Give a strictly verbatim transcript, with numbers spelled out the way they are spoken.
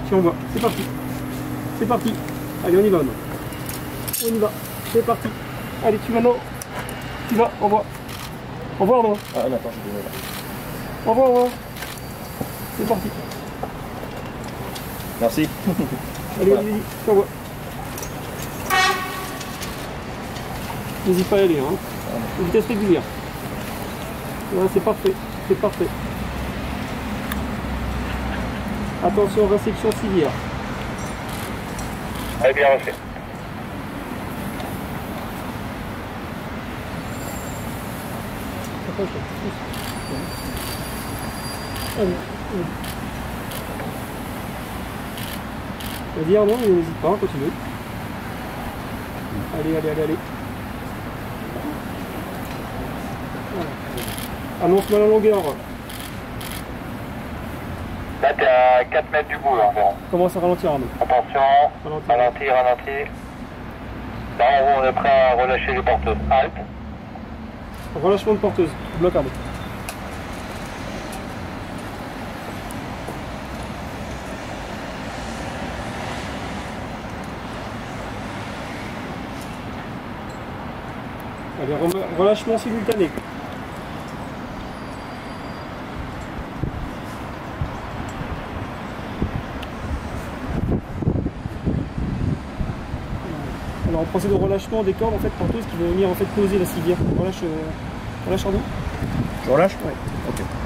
Tu envoies. C'est parti. C'est parti. Allez, on y va maintenant. On y va. C'est parti. Allez, tu vas maintenant. Tu vas, envoie. Envoie, envoie. Ah, non, attends, je vais là. Envoie, envoie. C'est parti. Merci. Allez, vas-y, vas-y, tu envoies. N'hésite pas à y aller, hein. Vitesse régulière. Voilà, c'est parfait. C'est parfait. Attention, réception civière. Allez, bien reçu. Vas-y Arnaud, n'hésite pas, continue. Allez, allez, allez, allez. Annonce-moi la longueur. Là, t'es à quatre mètres du bout, là, environ. Commence à ralentir Arnaud. Attention, Ralentir. ralentir, ralentir. Là, en gros, on est prêt à relâcher les porteuses. Halte. Relâchement de porteuse. Bloc Arnaud. Allez, relâchement simultané. Alors on procède au relâchement des cordes en fait porteuses qui vont venir en fait poser la civière. Relâche, euh, relâche Arnaud. Je relâche? Ouais. Ok.